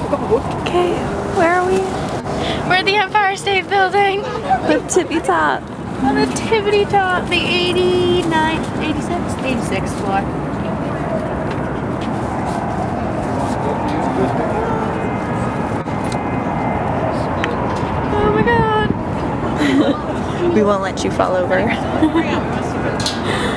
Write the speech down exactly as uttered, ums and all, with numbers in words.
Okay, where are we? We're at the Empire State Building. The tippy top. On the tippity top, the eighty-nine, eighty-six, eighty-sixth floor. Oh my god. We won't let you fall over.